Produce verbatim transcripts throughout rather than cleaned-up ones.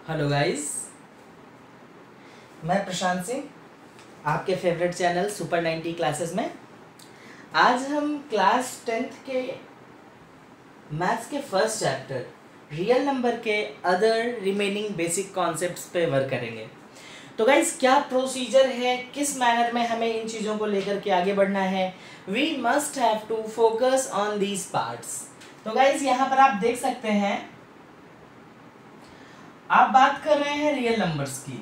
Hello guys, मैं प्रशांत सिंह, आपके favourite channel super ninety classes में। आज हम क्लास टेंथ के मैथ्स के फर्स्ट चैप्टर रियल नंबर के अदर रिमेनिंग बेसिक कॉन्सेप्ट्स पे वर्क करेंगे। तो गाइस, क्या प्रोसीजर है, किस मैनर में हमें इन चीज़ों को लेकर के आगे बढ़ना है। We must have to focus on these parts. तो गाइस, यहाँ पर आप देख सकते हैं, आप बात कर रहे हैं रियल नंबर्स की।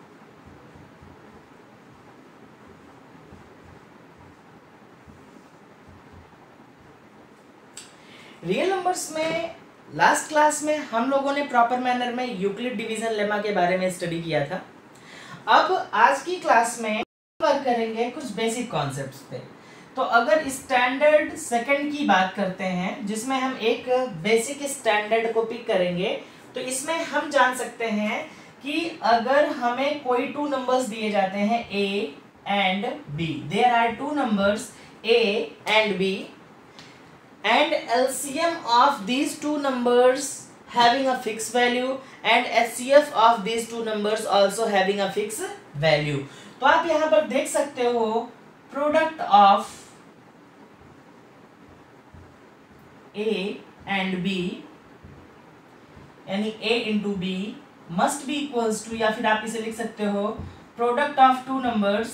रियल नंबर्स में लास्ट क्लास में हम लोगों ने प्रॉपर मैनर में यूक्लिड डिवीजन लेमा के बारे में स्टडी किया था। अब आज की क्लास में वर्क करेंगे कुछ बेसिक कॉन्सेप्ट्स पे। तो अगर स्टैंडर्ड सेकंड की बात करते हैं, जिसमें हम एक बेसिक स्टैंडर्ड को पिक करेंगे, तो इसमें हम जान सकते हैं कि अगर हमें कोई टू नंबर्स दिए जाते हैं A and B, there are two numbers A and B, and L C M of these two numbers having a fixed value and H C F of these two numbers also having a fixed value। तो आप यहाँ पर देख सकते हो, product of A and B यानी A into B must be equals to, या फिर आप इसे लिख सकते हो, product of two numbers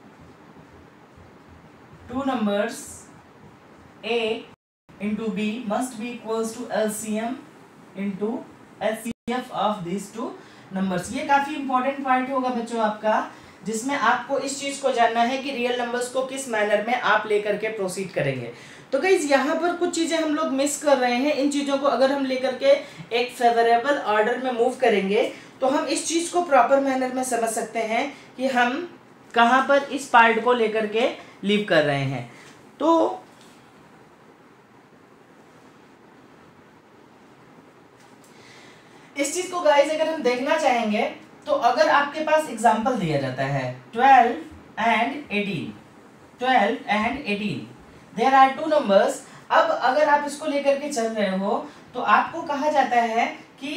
two numbers A into B must be equals to L C M into H C F of these two numbers। ये काफी important point होगा बच्चों आपका, जिसमें आपको इस चीज को जानना है कि रियल नंबर्स को किस मैनर में आप लेकर के प्रोसीड करेंगे। तो गाइस, यहाँ पर कुछ चीजें हम लोग मिस कर रहे हैं। इन चीजों को अगर हम लेकर के एक फेवरेबल ऑर्डर में मूव करेंगे तो हम इस चीज को प्रॉपर मैनर में समझ सकते हैं कि हम कहाँ पर इस पार्ट को लेकर के लीव कर रहे हैं। तो इस चीज को गाइस अगर हम देखना चाहेंगे, तो अगर आपके पास एग्जांपल दिया जाता है twelve and eighteen, twelve and eighteen, there are two numbers. अब अगर आप इसको लेकर के चल रहे हो तो आपको कहा जाता है कि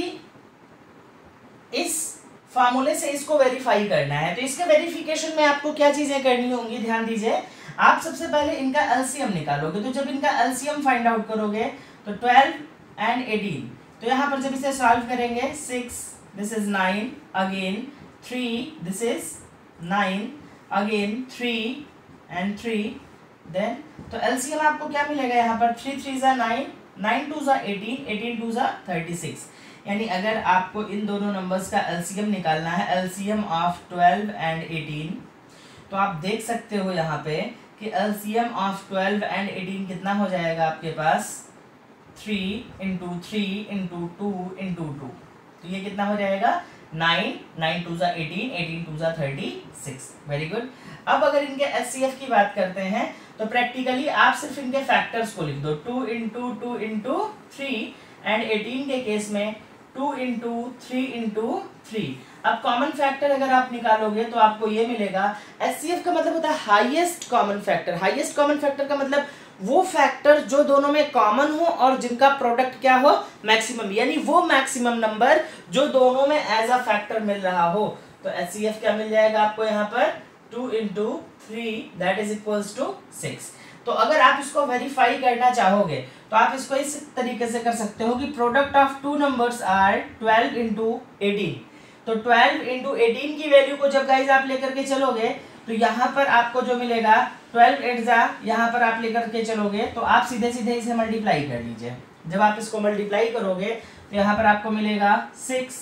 इस फार्मूले से इसको वेरीफाई करना है। तो इसके वेरिफिकेशन में आपको क्या चीजें करनी होंगी, ध्यान दीजिए। आप सबसे पहले इनका एलसीएम निकालोगे। तो जब इनका एलसीएम फाइंड आउट करोगे तो ट्वेल्व एंड एटीन, तो यहाँ पर जब इसे सॉल्व करेंगे, six this is nine, again three this is nine, again three and three, then तो एलसीएम आपको क्या मिलेगा यहाँ पर, थ्री थ्री जा नाइन, नाइन टू जा एटीन, एटीन टू जा थर्टी सिक्स। यानी अगर आपको इन दोनों नंबर्स का एलसीएम निकालना है, LCM of twelve and eighteen, तो आप देख सकते हो यहाँ पे कि LCM of twelve and eighteen कितना हो जाएगा आपके पास, three into three into two into two. तो ये कितना हो जाएगा, नाइन, नाइन टू जा एटीन, एटीन टू जा थर्टी सिक्स। Very good. अब अगर इनके एच सी एफ की बात करते हैं तो प्रैक्टिकली आप सिर्फ इनके फैक्टर्स को लिख दो, two into two into three, and eighteen के केस में two into three into three. अब कॉमन फैक्टर अगर आप निकालोगे तो आपको ये मिलेगा, एच सी एफ का मतलब होता है highest common factor. Highest common factor का मतलब वो फैक्टर जो दोनों में कॉमन हो और जिनका प्रोडक्ट क्या हो, मैक्सिमम, यानी वो मैक्सिमम नंबर जो दोनों में एज अ फैक्टर मिल रहा हो। तो एच सी एफ क्या मिल जाएगा आपको यहाँ पर, two into three that is equals to six. तो अगर आप इसको वेरीफाई करना चाहोगे तो आप इसको इस तरीके से कर सकते हो कि product of two numbers are twelve into eighteen. तो ट्वेल्व इंटू एटीन की वैल्यू को जब गाइज आप लेकर के चलोगे तो यहाँ पर आपको जो मिलेगा, ट्वेल्व एट जा, यहाँ पर आप लेकर के चलोगे तो आप सीधे सीधे इसे मल्टीप्लाई कर लीजिए। जब आप इसको मल्टीप्लाई करोगे तो यहाँ पर आपको मिलेगा six,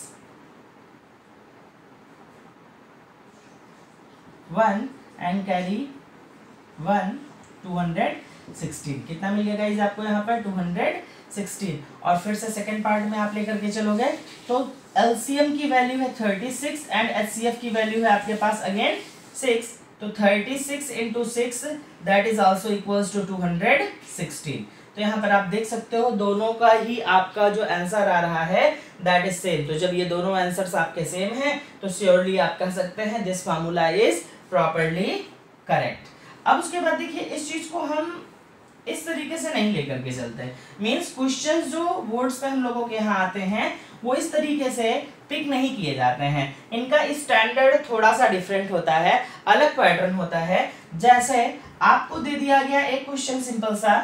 one and carry one, two hundred sixteen. कितना मिल गया गाइज आपको यहाँ पर, टू हंड्रेड सिक्सटीन। और फिर से सेकंड पार्ट में आप लेकर के चलोगे तो एलसीएम की वैल्यू है थर्टी सिक्स एंड एचसीएफ की वैल्यू है आपके पास अगेन सिक्स। तो thirty six into six that is also equals to two hundred sixteen. तो यहाँ पर आप देख सकते हो दोनों का ही आपका जो आंसर आ रहा है दैट इज सेम। तो जब ये दोनों आंसर्स आपके सेम हैं तो श्योरली आप कह सकते हैं this formula is properly correct. अब उसके बाद देखिए, इस चीज को हम इस तरीके से नहीं लेकर के चलते। मीन्स क्वेश्चन जो बोर्ड्स पे हम लोगों के यहाँ आते हैं वो इस तरीके से पिक नहीं किए जाते हैं, इनका स्टैंडर्ड थोड़ा सा डिफरेंट होता है, अलग पैटर्न होता है। जैसे आपको दे दिया गया एक क्वेश्चन सिंपल सा,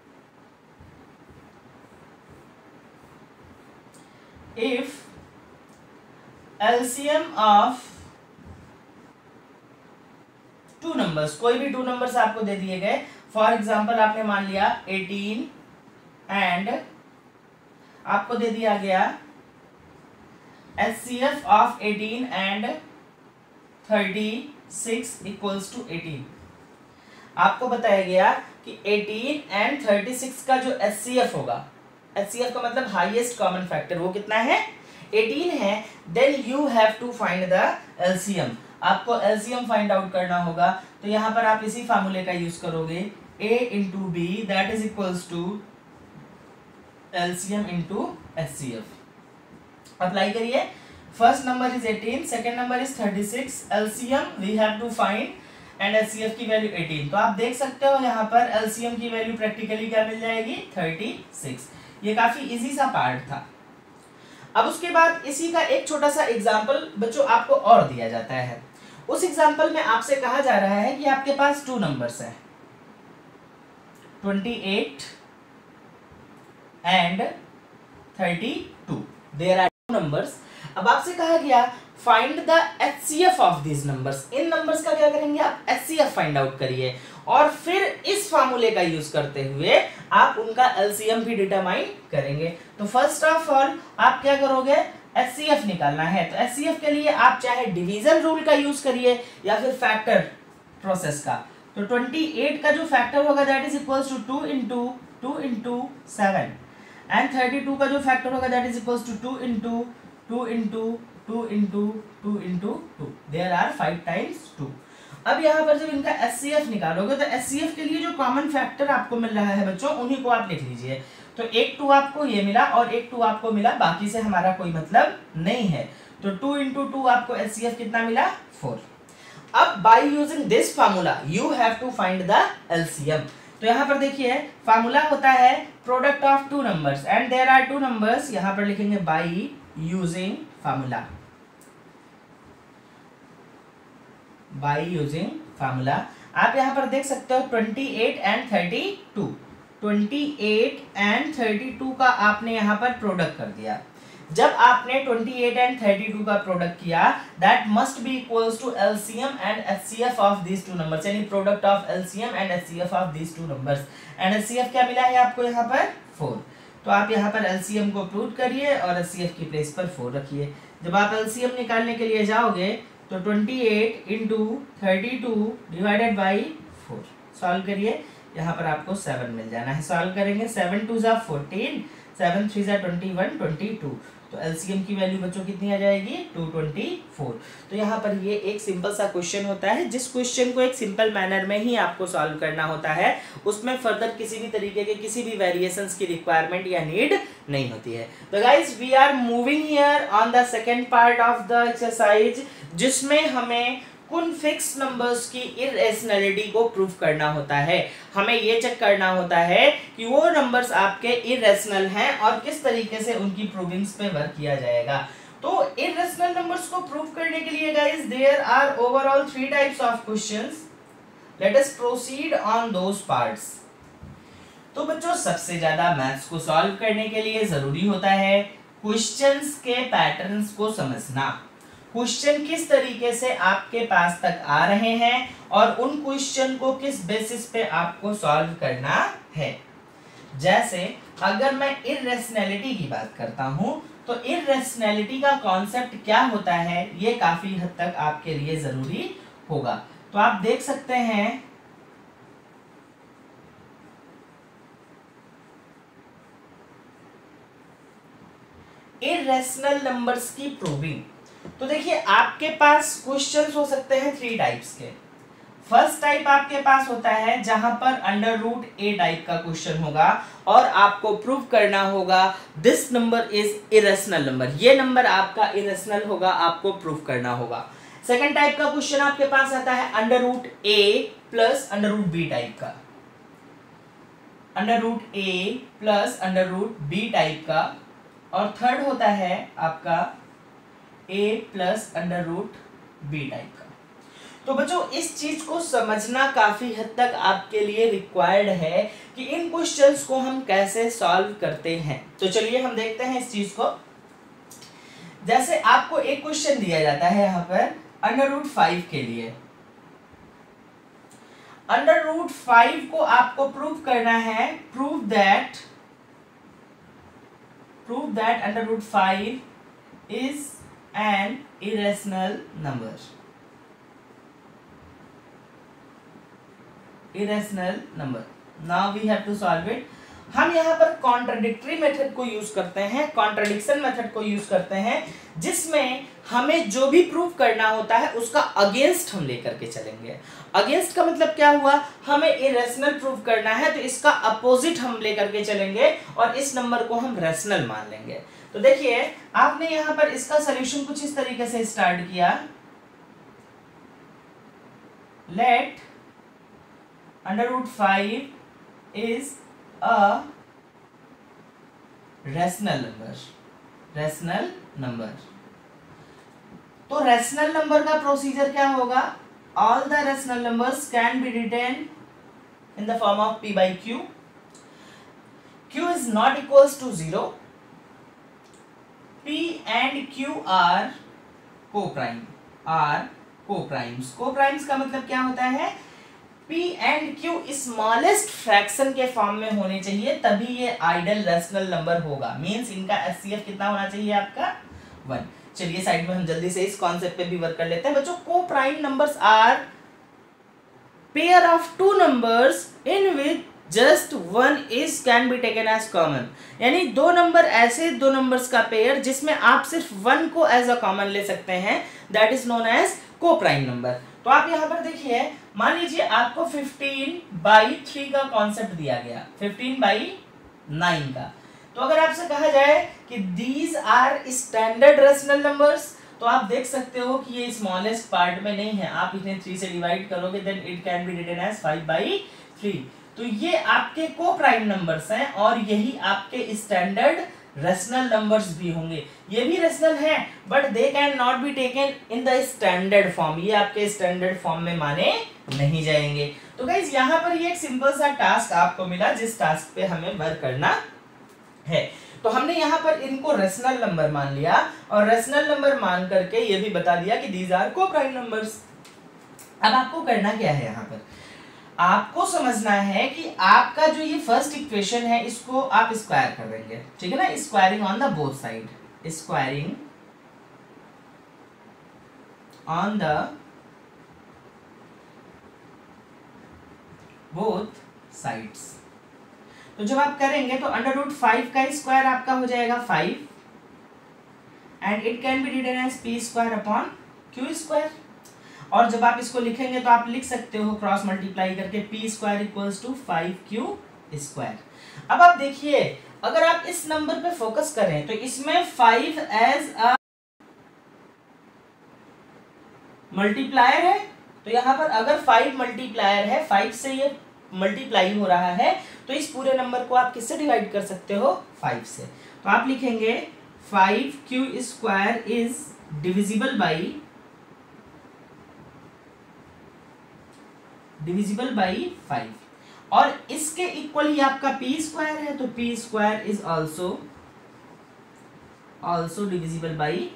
if LCM of two numbers, कोई भी टू नंबर्स आपको दे दिए गए, फॉर एग्जाम्पल आपने मान लिया एटीन एंड आपको दे दिया गया HCF of eighteen and thirty six equals to eighteen. आपको बताया गया कि एटीन एंड थर्टी सिक्स का जो एचसीएफ होगा, एचसीएफ का मतलब हाईएस्ट कॉमन फैक्टर, वो कितना है, एटीन है। Then you have to find the LCM, आपको एलसीएम फाइंड आउट करना होगा। तो यहाँ पर आप इसी फार्मूले का यूज करोगे, a into B that is equals to LCM into HCF. Apply करिए, first number is eighteen, second number is thirty six, LCM we have to find and HCF की वैल्यू एटीन। तो आप देख सकते हो यहाँ पर एलसीएम की वैल्यू प्रैक्टिकली क्या मिल जाएगी, थर्टी सिक्स। ये काफी इजी सा पार्ट था। अब उसके बाद इसी का एक छोटा सा एग्जाम्पल बच्चों आपको और दिया जाता है। उस एग्जाम्पल में आपसे कहा जा रहा है कि आपके पास टू नंबर्स है, twenty eight and thirty two, there are two numbers. अब आपसे कहा गया find the HCF of this numbers, इन नंबर्स का क्या करेंगे आप, एचसीएफ फाइंड आउट करिए और फिर इस फार्मूले का यूज करते हुए आप उनका एलसीएम भी डिटरमाइन करेंगे। तो फर्स्ट ऑफ ऑल आप क्या करोगे, एचसीएफ निकालना है। तो एचसीएफ के लिए आप चाहे डिवीजन रूल का यूज करिए या फिर फैक्टर प्रोसेस का। तो ट्वेंटी एट का जो फैक्टर होगा that is equals to two into two into seven and thirty two का जो फैक्टर होगा that is equals to two into two into two into two into two, there are five times two. अब यहाँ पर जब इनका HCF निकालोगे तो एचसीएफ के लिए जो कॉमन फैक्टर आपको मिल रहा है बच्चों उन्हीं को आप लिख लीजिए। तो एक टू आपको ये मिला और एक टू आपको मिला, बाकी से हमारा कोई मतलब नहीं है। तो टू इंटू टू आपको एचसीएफ कितना मिला, फोर। अब by using this formula you have to find the LCM. तो यहाँ पर देखिए फार्मूला होता है product of two numbers and there are two numbers, यहाँ पर लिखेंगे by using formula, by using formula. आप यहाँ पर देख सकते हो twenty eight and thirty two, twenty eight and thirty two का आपने यहाँ पर प्रोडक्ट कर दिया। जब आपने twenty eight and thirty two का प्रोडक्ट किया that must be equals to LCM and HCF of these two numbers, यानी product of LCM and HCF of these two numbers. And HCF क्या मिला है आपको यहाँ पर, फोर। तो आप यहाँ पर एलसीएम को पुट करिए और एचसीएफ की प्लेस पर फोर रखिए। जब आप एलसीएम निकालने के लिए जाओगे तो twenty eight into thirty two divided by four, solve करिए, यहाँ पर आपको सेवन मिल जाना है। सॉल्व करेंगे, सेवन टू जा फोर्टीन, सेवन थ्री जा ट्वेंटी वन, ट्वेंटी टू। तो एलसीएम की वैल्यू बच्चों कितनी आ जाएगी, टू ट्वेंटी फोर। तो यहाँ पर ये एक सिंपल सा क्वेश्चन होता है, जिस क्वेश्चन को एक सिंपल मैनर में ही आपको सॉल्व करना होता है, उसमें फर्दर किसी भी तरीके के किसी भी वेरिएशंस की रिक्वायरमेंट या नीड नहीं होती है। तो guys we are moving here on the second part of the exercise, जिसमें हमें कुन फिक्स नंबर्स की इरेशनैलिटी को प्रूव करना होता है। हमें ये चेक करना होता है कि वो नंबर्स आपके इरेशनल हैं और किस तरीके से उनकी प्रूविंग्स पे वर्क किया जाएगा। तो इरेशनल नंबर्स को प्रूव करने के लिए guys there are overall three types of questions. Let us proceed on those parts. तो बच्चों सबसे ज्यादा मैथ्स को सॉल्व करने के लिए जरूरी होता है क्वेश्चंस के पैटर्न्स को समझना, क्वेश्चन किस तरीके से आपके पास तक आ रहे हैं और उन क्वेश्चन को किस बेसिस पे आपको सॉल्व करना है। जैसे अगर मैं इरेशनैलिटी की बात करता हूं तो इरेशनैलिटी का कॉन्सेप्ट क्या होता है ये काफी हद तक आपके लिए जरूरी होगा। तो आप देख सकते हैं इरेशनल नंबर्स की प्रूविंग। तो देखिए आपके पास क्वेश्चंस हो सकते हैं थ्री टाइप्स के। फर्स्ट टाइप आपके पास होता है जहां पर अंडर रूट ए टाइप का क्वेश्चन होगा और आपको प्रूव करना होगा this number is irrational number, ये नंबर आपका इरेशनल होगा, आपको प्रूव करना होगा। सेकंड टाइप का क्वेश्चन आपके पास आता है अंडर रूट ए plus under root B type का। अंडर रूट ए plus under root B type का, और थर्ड होता है आपका A plus under root B type का। तो बच्चों इस चीज को समझना काफी हद तक आपके लिए रिक्वायर्ड है कि इन क्वेश्चंस को हम कैसे सॉल्व करते हैं। तो चलिए हम देखते हैं इस चीज को। जैसे आपको एक क्वेश्चन दिया जाता है यहाँ पर अंडर रूट फाइव के लिए। अंडर रूट फाइव को आपको प्रूव करना है, prove that prove that under root five is an irrational number. Irrational number. Now we have to solve it. हम यहाँ पर कॉन्ट्राडिक्टरी मेथड को यूज करते हैं, कॉन्ट्राडिक्शन मेथड को यूज करते हैं, जिसमें हमें जो भी प्रूव करना होता है उसका अगेंस्ट हम लेकर के चलेंगे। अगेंस्ट का मतलब क्या हुआ, हमें इरेशनल प्रूव करना है तो इसका अपोजिट हम लेकर के चलेंगे और इस नंबर को हम रैशनल मान लेंगे। तो देखिए आपने यहाँ पर इसका सॉल्यूशन कुछ इस तरीके से स्टार्ट किया। Let under root five is a rational number. Rational number. तो रैशनल नंबर का प्रोसीजर क्या होगा, all the rational numbers can be written in the form of p by q. q is not equals to zero. p and q are co-prime. are co-primes. co-primes का मतलब क्या होता है, p and q smallest fraction के form में होने चाहिए, तभी ये आइडल रैशनल नंबर होगा। मींस इनका एच सी एफ कितना होना चाहिए आपका, वन। चलिए साइड में हम जल्दी से इस कॉन्सेप्ट पे भी वर्क कर लेते हैं। बच्चों को prime numbers are pair of two numbers in which just one is can be taken as common. यानी दो नंबर ऐसे दो नंबर्स का पेयर जिसमें आप सिर्फ वन को एज अ कॉमन ले सकते हैं, that is known as co prime number. तो आप यहाँ पर देखिए, मान लीजिए आपको फिफ्टीन बाई थ्री का कॉन्सेप्ट दिया गया, फिफ्टीन बाई नाइन का। तो अगर आपसे कहा जाए कि these are standard rational numbers, तो आप देख सकते हो कि ये स्मॉलेस्ट पार्ट में नहीं है। आप इन्हें थ्री से डिवाइड करोगे then it can be written as five by three. तो ये आपके को प्राइम नंबर्स हैं और यही आपके स्टैंडर्ड रैशनल नंबर्स भी होंगे। ये भी रैशनल हैं but they can not be taken in the standard form. ये आपके स्टैंडर्ड फॉर्म में माने नहीं जाएंगे। तो गाइस यहाँ पर ये एक सिंपल सा टास्क आपको मिला, जिस टास्क पे हमें वर्क करना है। तो हमने यहाँ पर इनको रैशनल नंबर मान लिया और रैशनल नंबर मान करके ये भी बता दिया कि these are co prime numbers. अब आपको करना क्या है, यहाँ पर आपको समझना है कि आपका जो ये फर्स्ट इक्वेशन है इसको आप स्क्वायर कर देंगे, ठीक है ना, squaring on the both side, squaring on the both sides. तो जब आप करेंगे तो अंडर रूट फाइव का स्क्वायर आपका हो जाएगा five and it can be written as P square upon Q square. और जब आप इसको लिखेंगे तो आप लिख सकते हो क्रॉस मल्टीप्लाई करके P square equals to five Q square. अब आप देखिए, अगर आप इस नंबर पे फोकस करें तो इसमें फाइव एज अ मल्टीप्लायर है। तो यहाँ पर अगर फाइव मल्टीप्लायर है, फाइव से ये मल्टीप्लाई हो रहा है, तो इस पूरे नंबर को आप किससे डिवाइड कर सकते हो, फाइव से। तो आप लिखेंगे five Q square is divisible by divisible by five, और इसके इक्वल ही आपका पी स्क्वायर है, तो p square is also also divisible by.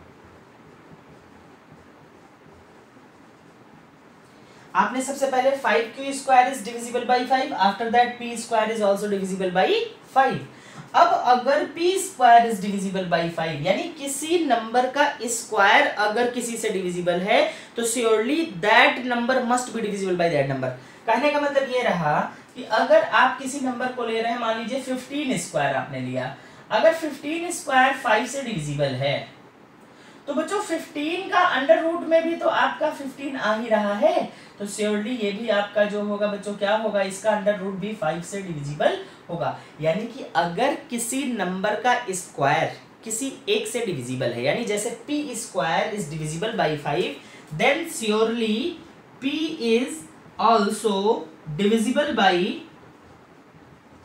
आपने सबसे पहले five Q square is divisible by five, after that p square is also divisible by five. अब अगर p square is divisible by five, यानी किसी number का स्क्वायर अगर किसी से डिविजिबल है तो surely that number must be divisible by that number. कहने का मतलब ये रहा कि अगर आप किसी नंबर को ले रहे हैं, मान लीजिए फिफ्टीन स्क्वायर आपने लिया, अगर फिफ्टीन स्क्वायर फाइव से डिविजिबल है तो बच्चों फिफ्टीन का अंडर रूट में भी तो आपका फिफ्टीन आ ही रहा है, तो श्योरली ये भी आपका जो होगा बच्चों क्या होगा, इसका अंडर रूट भी फाइव से डिविजिबल होगा। यानी कि अगर किसी नंबर का स्क्वायर किसी एक से डिविजिबल है, यानी जैसे p square is divisible by five, then surely p is also divisible by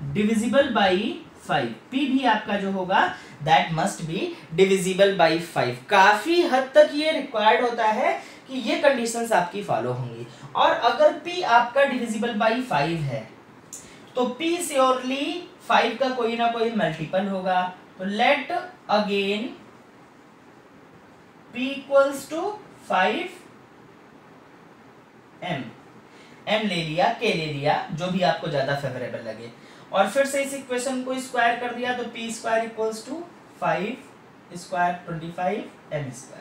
divisible by five, p भी आपका जो होगा that must be divisible by five. काफी हद तक ये रिक्वायर्ड होता है कि ये कंडीशंस आपकी फॉलो होंगी। और अगर p आपका डिविजिबल बाई फाइव है तो p श्योरली फाइव का कोई ना कोई मल्टीपल होगा। तो let again p equals to five m, m ले लिया, k ले लिया, जो भी आपको ज्यादा फेवरेबल लगे, और फिर से इस इक्वेशन को स्क्वायर कर दिया तो p square equals to five square twenty five m square.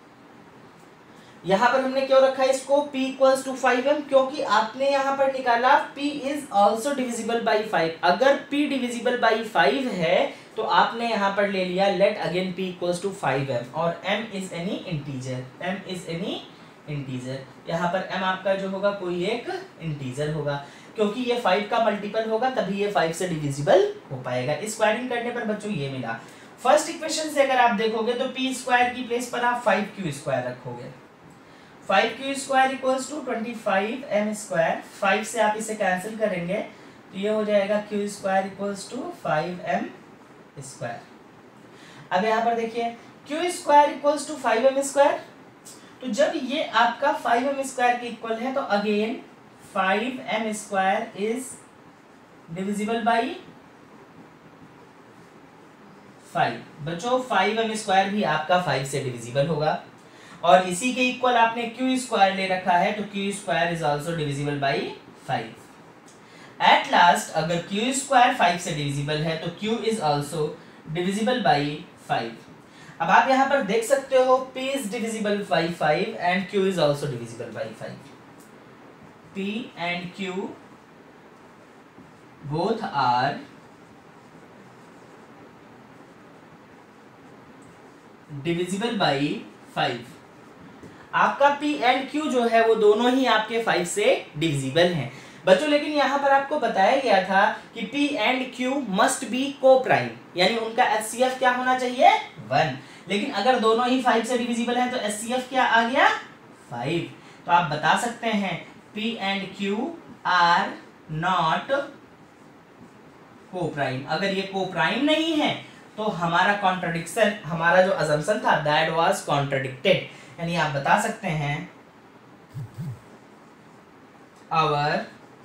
यहां पर हमने क्यों रखा है इसको p equals to five m, क्योंकि आपने यहां पर निकाला p is also divisible by five. अगर p डिविजिबल बाई फाइव है तो आपने यहां पर ले लिया let again p equals to five m, और m is any integer, m is any integer. यहाँ पर m आपका जो होगा कोई एक इंटीजर होगा, क्योंकि ये फाइव का मल्टीपल होगा तभी ये फाइव से डिविजिबल हो पाएगा। स्क्वायरिंग करने पर बच्चों ये मिला। फर्स्ट इक्वेशन से अगर आप देखोगे तो p स्क्वायर की प्लेस पर आप फाइव क्यू स्क्वायर रखोगे, five Q square equals to twenty five m square. Five से आप इसे कैंसिल करेंगे तो ये हो जाएगा q square equals to five m square. अब यहाँ पर देखिए q square equals to five m square, तो जब ये आपका फाइव एम स्क्वायर के इक्वल है तो again five m square is divisible by five. बच्चों फाइव एम स्क्वायर भी आपका फाइव से डिविजिबल होगा, और इसी के इक्वल आपने क्यू स्क्वायर ले रखा है तो q square is also divisible by five. At last अगर क्यू स्क्वायर फाइव से डिविजिबल है तो q is also divisible by five. अब आप यहाँ पर देख सकते हो p is divisible by five and q is also divisible by five. p and q both are divisible by five. आपका p एंड q जो है वो दोनों ही आपके फाइव से डिविजिबल हैं बच्चों, लेकिन यहाँ पर आपको बताया गया था कि p and q must be coprime, यानी उनका एच सी एफ क्या होना चाहिए वन। लेकिन अगर दोनों ही फाइव से डिविजिबल हैं तो एच सी एफ क्या आ गया फाइव। तो आप बता सकते हैं p and q are not coprime. अगर ये को प्राइम नहीं है तो हमारा कॉन्ट्रडिक्शन, हमारा जो अजम्पशन था दैट वाज कॉन्ट्रडिक्टेड, यानी आप बता सकते हैं आवर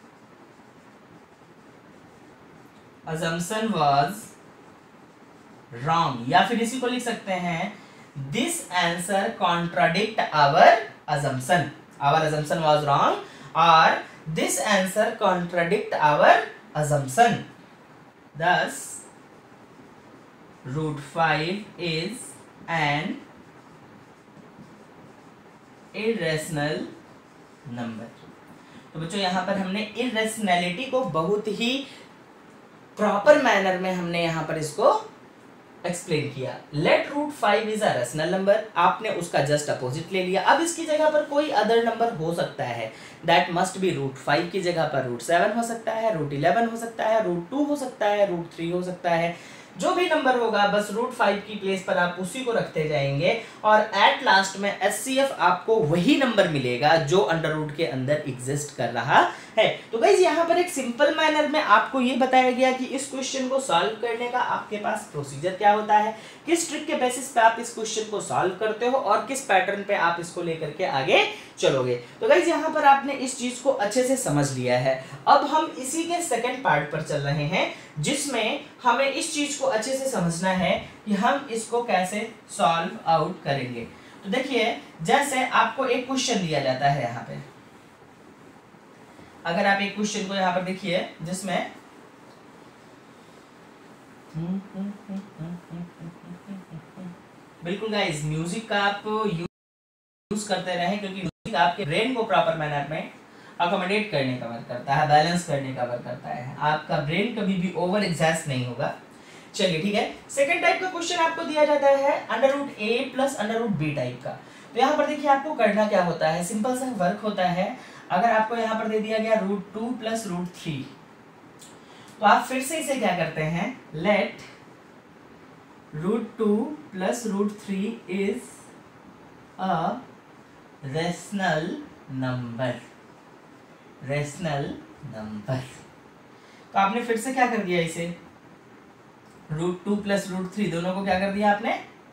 assumption was wrong, या फिर इसी को लिख सकते हैं this answer contradict our assumption, our assumption was wrong or this answer contradict our assumption, thus root five is an irrational number। तो बच्चों यहाँ पर हमने irrationality को बहुत ही प्रॉपर मैनर में हमने यहाँ पर इसको एक्सप्लेन किया। Let root five is a rational number, आपने उसका जस्ट अपोजिट ले लिया। अब इसकी जगह पर कोई अदर नंबर हो सकता है, that must be root five की जगह पर रूट सेवन हो सकता है, रूट इलेवन हो सकता है, रूट टू हो सकता है, रूट थ्री हो सकता है, जो भी नंबर होगा बस रूट फाइव की प्लेस पर आप उसी को रखते जाएंगे और एट लास्ट में एच सी एफ आपको वही नंबर मिलेगा जो अंडर रूट के अंदर एग्जिस्ट कर रहा है। तो गाइस यहाँ पर एक सिंपल मैनर में आपको ये बताया गया कि इस क्वेश्चन को सॉल्व करने का आपके पास प्रोसीजर क्या होता है, किस ट्रिक के बेसिस पे आप इस क्वेश्चन को सॉल्व करते हो और किस पैटर्न पे आप इसको लेकर के आगे चलोगे। तो गाइस यहाँ पर आपने इस चीज को अच्छे से समझ लिया है। अब हम इसी के सेकंड पार्ट पर चल रहे हैं जिसमें हमें इस चीज को अच्छे से समझना है कि हम इसको कैसे सॉल्व आउट करेंगे। तो देखिए जैसे आपको एक क्वेश्चन दिया जाता है यहाँ पे, अगर आप एक क्वेश्चन को यहाँ पर देखिए जिसमें बिल्कुल गाइस म्यूजिक का आप यूज करते रहें क्योंकि म्यूजिक आपके ब्रेन को प्रॉपर मैनर में अकोमोडेट करने का वर्क करता है, बैलेंस करने का वर्क करता है। आपका ब्रेन कभी भी ओवर एग्जॉस्ट नहीं होगा। चलिए ठीक है, सेकंड टाइप का क्वेश्चन आपको दिया जाता है अंडर रूट ए plus under root B type का। तो यहाँ पर देखिए आपको करना क्या होता है, सिंपल सा वर्क होता है। अगर आपको यहाँ पर दे दिया गया root two plus root three, तो आप फिर से इसे क्या करते हैं, let root two plus root three is a rational number, rational number. तो आपने फिर से क्या कर दिया, इसे root two plus root three दोनों को क्या कर दिया आपने,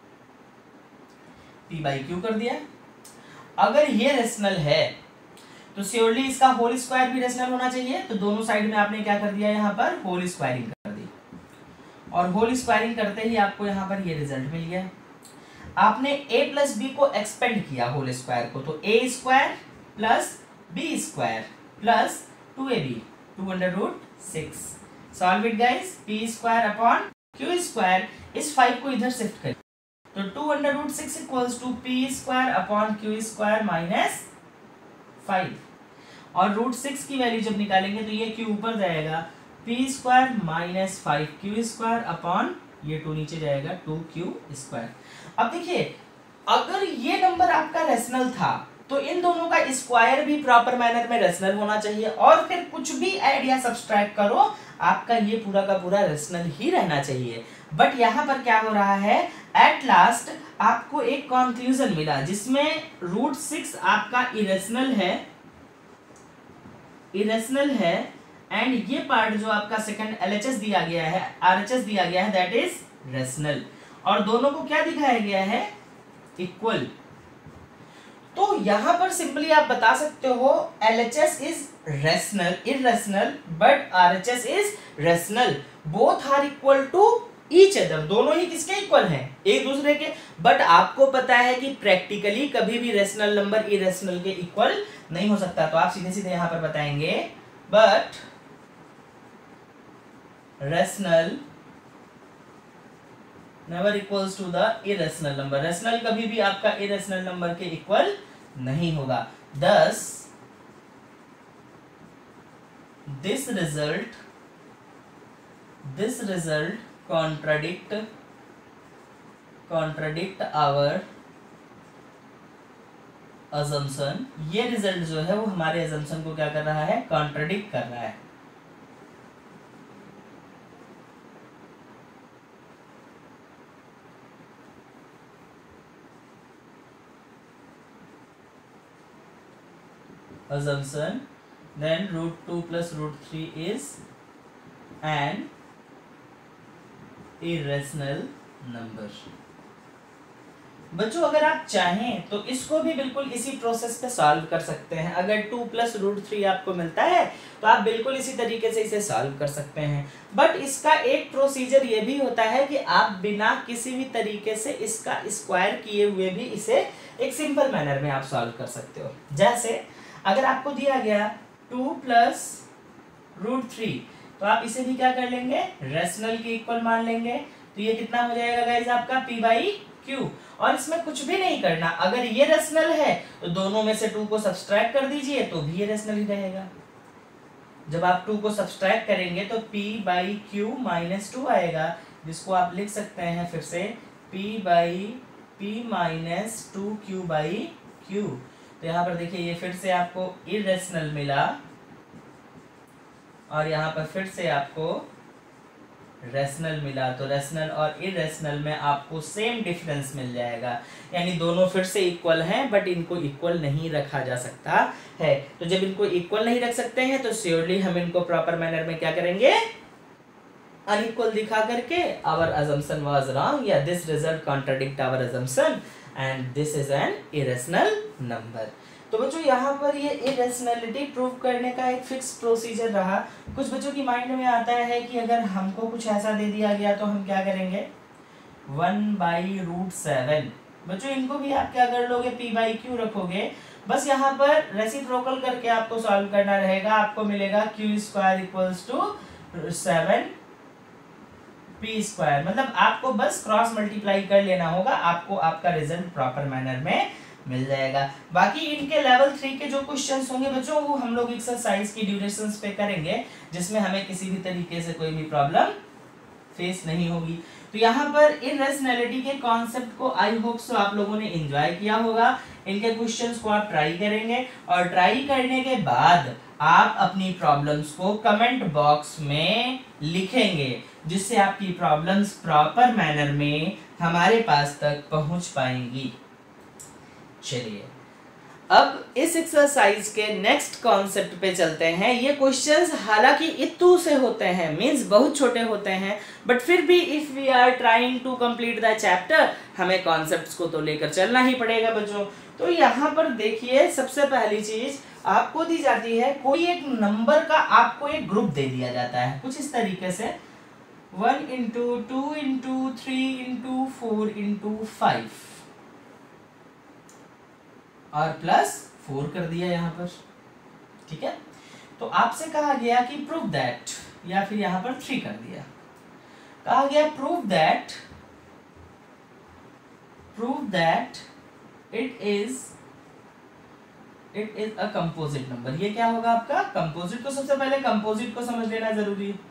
पी बाई क्यू कर दिया। अगर ये रेशनल है तो श्योरली इसका होल स्क्वायर भी रेशनल होना चाहिए, तो दोनों साइड में आपने क्या कर दिया, यहाँ पर होल स्क्वायरिंग कर दी, और होल स्क्वायरिंग करते ही आपको यहाँ पर ये रिजल्ट मिल गया। आपने a प्लस बी को एक्सपेंड किया होल स्क्वायर को, तो a square plus b square plus two a b, two under root six. Solve it guys, p square upon Q square, इस फाइव को इधर शिफ्ट करिए, तो two under root six equals to p square upon Q square minus five, और root six की value जब निकालेंगे तो ये क्यू ऊपर जाएगा, p square minus five Q square upon ये टू नीचे जाएगा, टू क्यू स्क्वायर। अब देखिए, अगर ये नंबर आपका रेशनल था तो इन दोनों का स्क्वायर भी प्रॉपर मैनर में रेशनल होना चाहिए, और फिर कुछ भी ऐड या सब्सट्रैक्ट करो आपका ये पूरा का पूरा रेशनल ही रहना चाहिए। बट यहाँ पर क्या हो रहा है, एट लास्ट आपको एक कंक्लूजन मिला जिसमें रूट सिक्स आपका इरेशनल है, इरेशनल है, एंड ये पार्ट जो आपका सेकंड एलएचएस दिया गया है, आरएचएस दिया गया है, दैट इज रेशनल, और दोनों को क्या दिखाया गया है, इक्वल। तो यहां पर सिंपली आप बता सकते हो LHS is rational, irrational, but RHS is rational, both are equal to each other, दोनों ही किसके इक्वल हैं, एक दूसरे के। बट आपको पता है कि प्रैक्टिकली कभी भी रेशनल नंबर इरेशनल के इक्वल नहीं हो सकता, तो आप सीधे सीधे यहां पर बताएंगे but rational never equals to the irrational number, rational कभी भी आपका इरेशनल नंबर के इक्वल नहीं होगा। thus this result this result contradict contradict our assumption, ये रिजल्ट जो है वो हमारे assumption को क्या कर रहा है, कॉन्ट्रडिक्ट कर रहा है। assumption, then root two plus root three is an irrational number। बच्चों अगर आप चाहें तो इसको भी बिल्कुल इसी प्रोसेस पे सॉल्व कर सकते हैं। अगर टू प्लस रूट थ्री आपको मिलता है तो आप बिल्कुल इसी तरीके से इसे सॉल्व कर सकते हैं, बट इसका एक प्रोसीजर ये भी होता है कि आप बिना किसी भी तरीके से इसका स्क्वायर किए हुए भी इसे एक सिंपल मैनर में आप सॉल्व कर सकते हो। जैसे अगर आपको दिया गया टू प्लस रूट थ्री, तो आप इसे भी क्या कर लेंगे, रेशनल के इक्वल मान लेंगे, तो ये कितना हो जाएगा गाइस आपका p बाई क्यू, और इसमें कुछ भी नहीं करना। अगर ये रेशनल है तो दोनों में से टू को सब्सट्रैक्ट कर दीजिए तो भी ये रेशनल ही रहेगा। जब आप टू को सब्सट्रैक्ट करेंगे तो p by q minus two आएगा, जिसको आप लिख सकते हैं फिर से p by p minus two q by q. तो यहाँ पर देखिए ये फिर से आपको इरेशनल मिला, और यहाँ पर फिर से आपको रेशनल मिला, तो रेशनल और इरेशनल में आपको सेम डिफरेंस मिल जाएगा, यानी दोनों फिर से इक्वल हैं बट इनको इक्वल नहीं रखा जा सकता है। तो जब इनको इक्वल नहीं रख सकते हैं तो श्योरली हम इनको प्रॉपर मैनर में क्या करेंगे, अनइक्वल दिखा करके आवर अजम्पशन वाज रॉन्ग, या this result contradict our assumption and this is an irrational number. तो बच्चों यहाँ पर ये इरेशनलिटी प्रूव करने का एक फिक्स प्रोसीजर रहा। कुछ बच्चों की माइंड में आता है कि अगर हमको कुछ ऐसा दे दिया गया तो हम क्या करेंगे, वन बाई रूट सेवन। बच्चों इनको भी आप क्या कर लोगे, पी बाई क्यू रखोगे, बस यहाँ पर रेसिप्रोकल करके आपको सॉल्व करना रहेगा। आपको मिलेगा q square equals to seven p square, मतलब आपको बस क्रॉस मल्टीप्लाई कर लेना होगा, आपको आपका रिजल्ट प्रॉपर मैनर में मिल जाएगा। बाकी इनके लेवल थ्री के जो क्वेश्चंस होंगे बच्चों वो हम लोग एक्सरसाइज की ड्यूरेशंस पे करेंगे, जिसमें हमें किसी भी तरीके से कोई भी प्रॉब्लम फेस नहीं होगी। तो यहाँ पर इरेशनैलिटी के कॉन्सेप्ट को आई होप सो आप लोगों ने एंजॉय किया होगा। इनके क्वेश्चंस को आप ट्राई करेंगे, और ट्राई करने के बाद आप अपनी प्रॉब्लम्स को कमेंट बॉक्स में लिखेंगे, जिससे आपकी प्रॉब्लम्स प्रॉपर मैनर में हमारे पास तक पहुंच पाएंगी। चलिए अब इस एक्सरसाइज के नेक्स्ट कॉन्सेप्ट पे चलते हैं। ये क्वेश्चंस हालांकि इतू से होते हैं, मींस बहुत छोटे होते हैं, बट फिर भी if we are trying to complete the chapter, हमें कॉन्सेप्ट्स को तो लेकर चलना ही पड़ेगा बच्चों। तो यहाँ पर देखिए, सबसे पहली चीज आपको दी जाती है, कोई एक नंबर का आपको एक ग्रुप दे दिया जाता है कुछ इस तरीके से, one into two into three into four into five और प्लस फोर कर दिया यहाँ पर, ठीक है। तो आपसे कहा गया कि प्रूव दैट, या फिर यहाँ पर थ्री कर दिया, कहा गया prove that prove that it is it is a composite number. ये क्या होगा आपका कंपोजिट। तो सबसे पहले कंपोजिट को समझ लेना जरूरी है।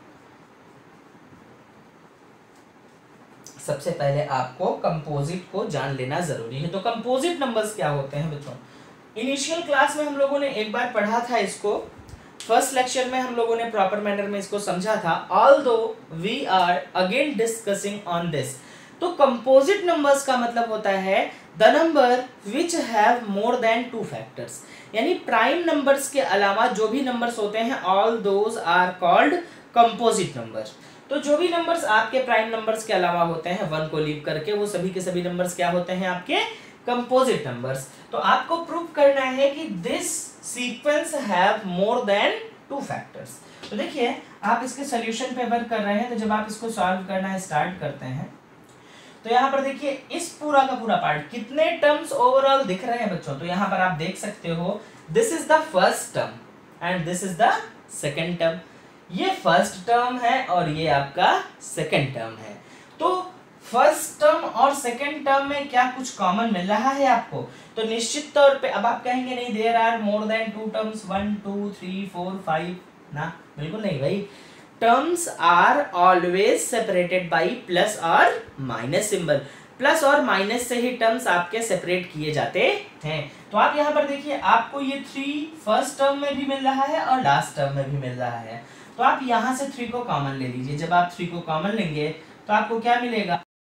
सबसे पहले आपको कंपोजिट को जान लेना जरूरी है। तो कंपोजिट नंबर्स क्या होते हैं बच्चों, इनिशियल क्लास में हम लोगों ने एक बार पढ़ा था इसको, फर्स्ट लेक्चर में हम लोगों ने प्रॉपर मैनर में इसको समझा था। Although we are again discussing on this. तो कंपोजिट नंबर्स का मतलब होता है the number which have more than two factors, यानी प्राइम नंबर्स के अलावा जो भी नंबर्स होते हैं, all those are called composite numbers. तो जो भी नंबर्स आपके प्राइम नंबर्स के अलावा होते हैं, वन को लीव करके, वो सभी के सभी नंबर्स क्या होते हैं आपके कंपोजिट नंबर्स। तो आपको प्रूव करना है कि this sequence have more than two factors. तो देखिए, आप इसके सॉल्यूशन पे वर्क कर रहे हैं, तो जब आप इसको सॉल्व करना स्टार्ट करते हैं तो यहाँ पर देखिए इस पूरा का पूरा पार्ट कितने टर्म्स ओवरऑल दिख रहे हैं बच्चों। तो यहाँ पर आप देख सकते हो, this is the first term and this is the second term. ये फर्स्ट टर्म है और ये आपका सेकेंड टर्म है। तो फर्स्ट टर्म और सेकेंड टर्म में क्या कुछ कॉमन मिल रहा है आपको? तो निश्चित तौर पे अब आप कहेंगे नहीं, there are more than two terms, one two three four five, ना बिल्कुल नहीं भाई। Terms are always separated by plus और माइनस सिंबल। प्लस और माइनस से ही टर्म्स आपके सेपरेट किए जाते हैं। तो आप यहाँ पर देखिए, आपको ये थ्री फर्स्ट टर्म में भी मिल रहा है और लास्ट टर्म में भी मिल रहा है। तो आप यहाँ से थ्री को कॉमन ले लीजिए। जब आप थ्री को कॉमन लेंगे तो आपको क्या मिलेगा?